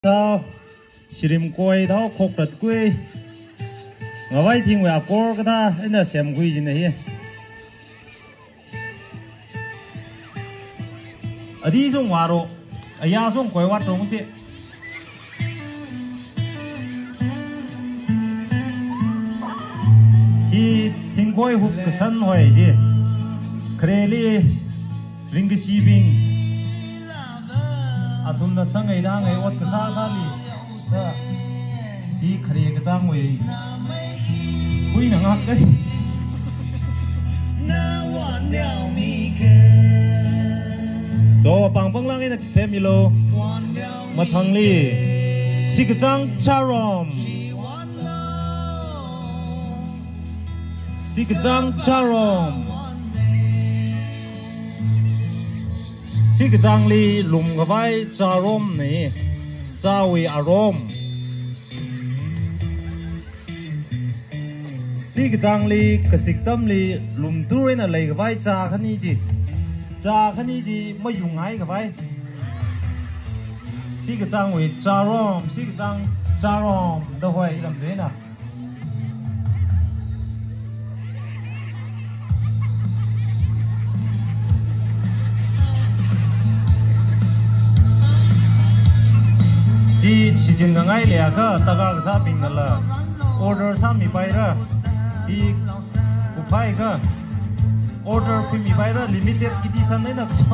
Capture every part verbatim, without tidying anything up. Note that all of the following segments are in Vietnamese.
thao sirim koi thao khok rat kui ngawai thing wa kor ka tha ina sem kui jin hi adi song waro aya song koi wat rong se hi thing koi hu ka san hoi ji kreli ring si bing atum na sang ai dang ai ot ka sa ka li sa hi khare ka chang wei hui na ngak kai do pang pang lang ina familo ma thang li si ka chang charom si ka chang charom si cái trang li lùm cái vai cha rom này cha vi arom si cái trang li cái xịt tâm li lùm tu rồi là lấy cái vai cha khăn đi gì cha khăn đi gì mới dùng ngay cái vai si cái trang vi cha rom si cái trang cha rom đâu phải làm thế nào di sijin ka ngai lea ka tagar sa ping la order sa mi pai ra di ku pai ka order phi mi pai ra limited edition nei na so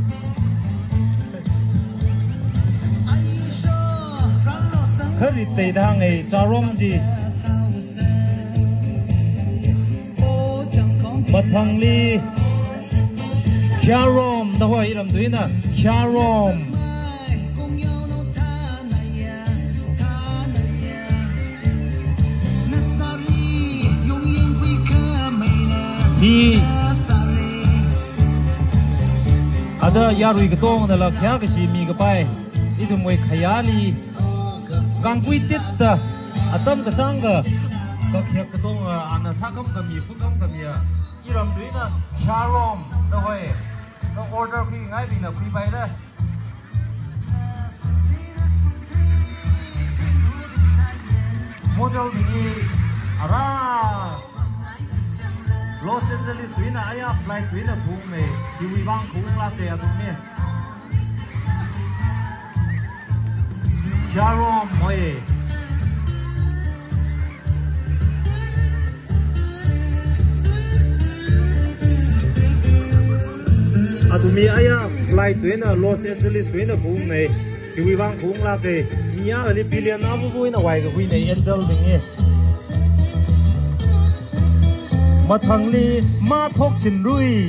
khari te dang ei charom ji mathang li kharom da hoi ram duina kharom hi ada yarui ka tong na la kya ka si mi ka pai itu moi khayali kang kui tit da atam ka sang ka ka khya ka tong ana sakam ka mi phukam ka mi iram duina sharom da hoi ka order ki ngai bi na kui pai da model bi ara Los Angeles wina aya flight wina bung me diwi bang bung la te atum me Sharom moye atumi aya flight wina Los Angeles wina bung me diwi bang bung la te nia ali billion abu wina wai ga wina angel dingeมาทางลีมาทกชินรุย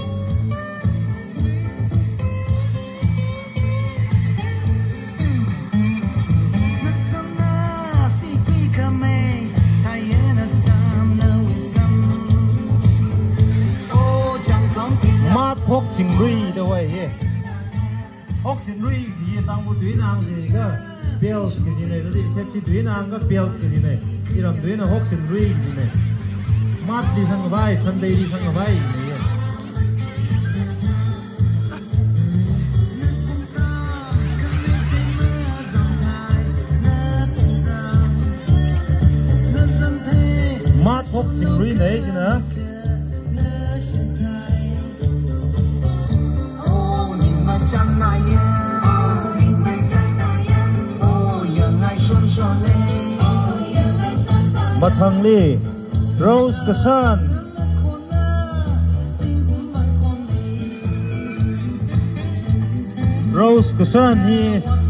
มาทกชินรุยด้วยเฮ้ทกชินรุยที่ตั้งบุตรนางสิก็เปียวกันที่ไหนแล้วที่เชฟชิตรนางก็เปียวกันที่ไหนที่เราด้วยนะทกชินรุยที่ไหนMat di sang vai, Sunday di sang vai. Mat hok sing rui này chứ nè. Mat hang li. Rose Kasan Rose Kasan hi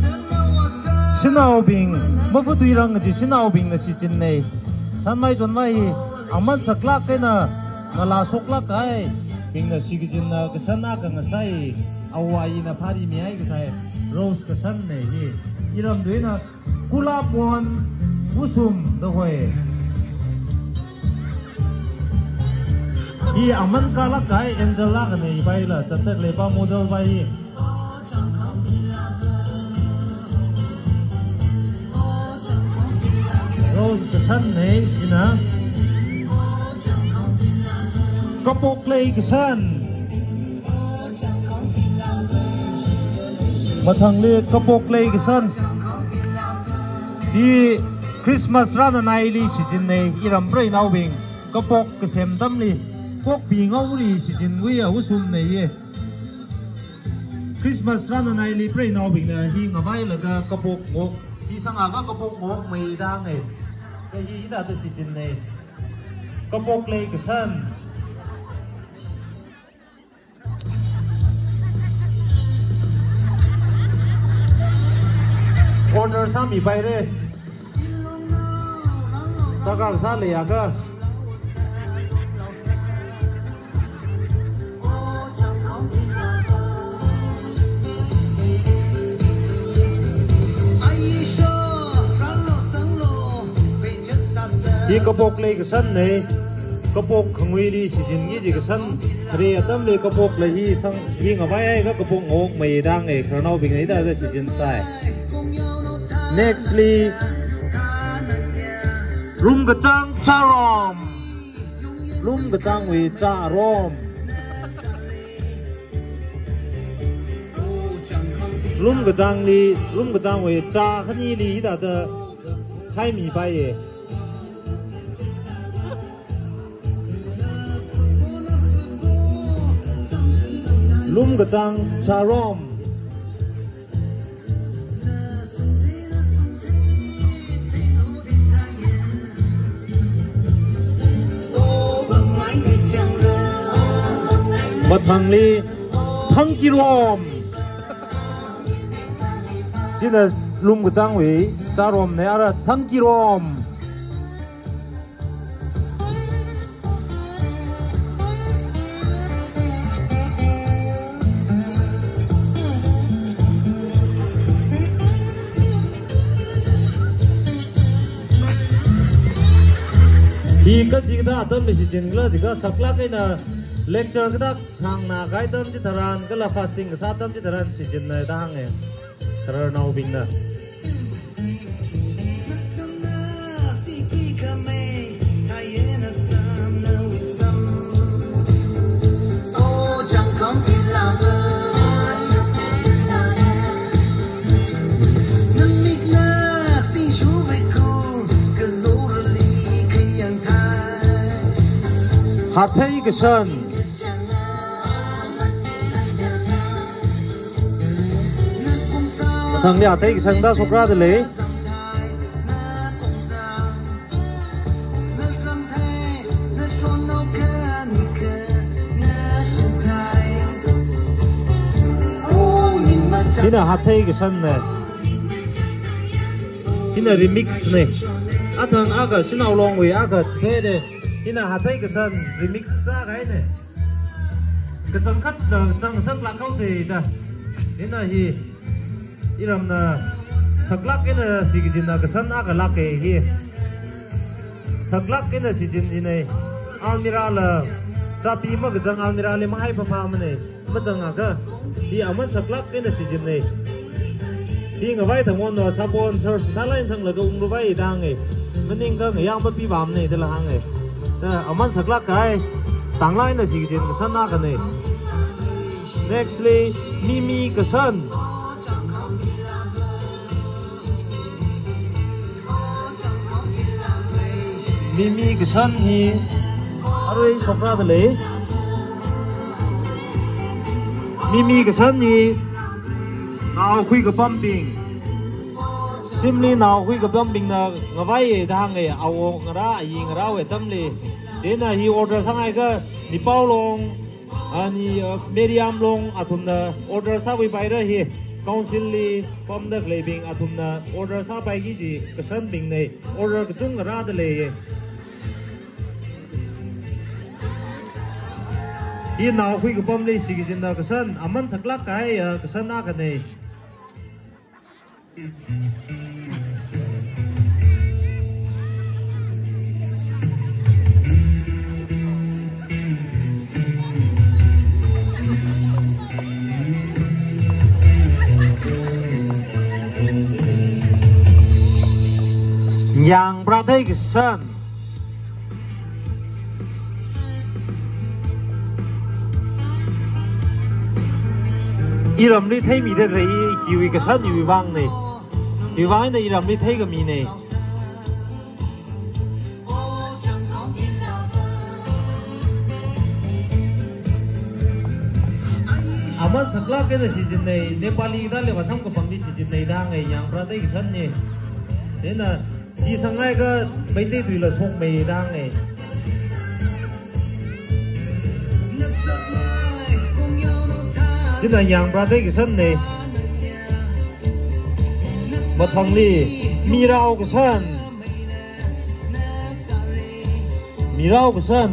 Sinau Bing Mafu tui rang ji Sinau Bing na si chin nei san mai chon mai aman saklak kai na na la soklak kai Bing na si chin na Kasan na ka ngasai awai na phari mi ai ka sai Rose Kasan nei hi iram dui na kulapon usum da hoi Hi aman ka lak kai angel lak nei bai la chatak le pa model bai Rose ka san nei ina kapok lei ka san mathang le kapok lei ka san đi Christmas ra na nai li si jin nei iram brei nau bing kapok ka sem dam li kok pi ngau li si jin wi a usum nei ye Christmas ra na nai li brei nau bing na hi nga vai la ga kapok ngok hi sanga ga kapok ngok mai da ngai cái hi da ta si jin nei kapok le ka san order sa mi bai re ta ga sa le ya ga đi kapok le ka san nei kapok khangwi li si jin gi ji ka san re atam le kapok le hi sang hi nga vai ai ga kapok ngok mai dang ei kharnau bing ei da da si jin sai nextly lum ka chang charom lum ka chang wi charom lum ka chang li lum ka chang wi cha khani li da da hai mi bai ye lum ka chang charom mặt thằng li thăng ki rom chỉ là lum ka chang wi charom ne ara thăng ki rom thì cái gì đó tâm mình chỉ chỉnh là chỉ có sắp lắc cái là lecture cái đó sang na cái tâm chỉ thằng cái là fasting cái sát tâm chỉ thằng chỉ chỉnh này đang này thằng nào bình nè hạt thấy cái sân thằng nhà thấy cái sân đã sụp ra từ lấy thế nào hạt thấy cái sân này thế nào remix này à thằng à cái xin nào long với à cái thế này thế nào hạt thấy cái sân remix ra cái này cái chân cắt là chân sân lạc không gì nè thế nào thì đi làm là sắc lắc cái này xí cái gì nào cái sân à cái lắc cái gì sắc lắc cái này xí gì này Almira là cha pi mà cái chân Almira lên mà hay phàm phàm này mà chân à cái thì ở mình sắc lắc cái này xí gì này thì người vay thằng con nó sapon serve thà lên sang là cái ông nó vay đang này mình nên cái người yang bắt pi bám này thế là hàng này ở mình sắc lắc cái tăng lại là xí cái gì cái sân à cái này nextly Mimi cái sân Mimi cái sân thì ở đây không ra được lấy Mimi cái sân thì nào khui cái pumping simply nào khui cái pumping là ngã vai đang ngày ao ngã ra gì ngã ra về tâm li thế là hi order sang ai cơ ni bao long ani medium long athum na order sa vi bai ra hi council li pom dak le bing athum na order sa bai gi ji cái sân bing này order cái chung ngã ra được lấy hi nào khui cái pom li xì cái na cái sân aman sak lak cái cái sân na cái này yang berada di sana iram li thấy mi đây rồi hiwi cái sana hiwi vang này thì vãi này làm đi thấy cái mì này aman sakla cái này season này Nepali ta lewat sang ke bang di season này đang ngày yang berada di sana ni thế là khi sang ngày cái mấy tây tùy là sông mì đang ngày thế là yang berada di sana này mà thằng li mirau cái sana mirau cái sana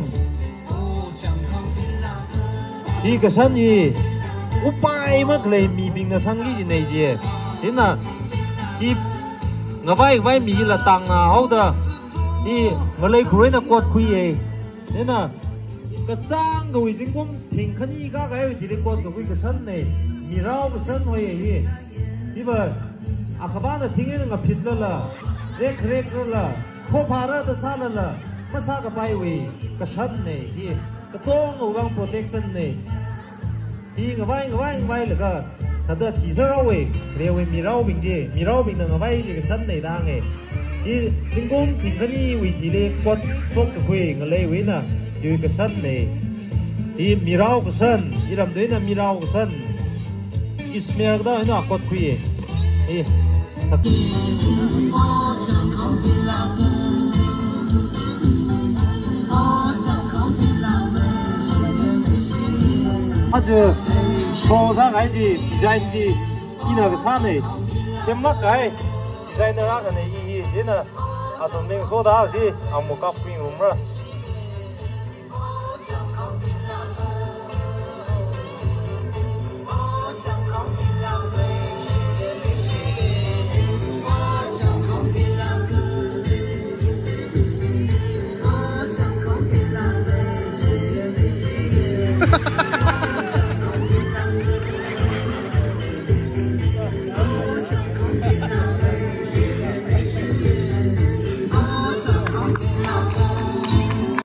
thì cái sana gì upay mất lấy mì bình là sang cái gì này chứ thế là thì ngã vai vai mì là tăng à hậu đó thì ngã lấy khuấy là quạt khuy ấy thế là cái sang rồi chính cũng thỉnh khăn y các cái thì lấy quạt cái cái sân này mì rau cái sân thôi ấy thì mà à các bạn là thỉnh cái ngã phít là rek rek là khó phá ra cái sao là cái sao cái bài vậy cái sân này thì cái tông ngũ vang protection này thì ngã vai ngã vai ngã vai là cái thật ra chỉ số rau ấy đều với mì rau bình gì mì rau bình là ngã vai cái sân này đang ấy thì chính cũng thỉnh khăn y vì chỉ lấy quạt thuốc cái khuy ngã lấy với nè chứ cái sân này thì mì rau cái sân thì làm đấy là mì rau cái sân Ismail đó nó quạt khuy thì thật 아주 소상 아니지 디자인지 이나 그 산에 잼막 가이 디자이너라가 이 얘는 아동 맹 소다 하지 아무 값빙 rumra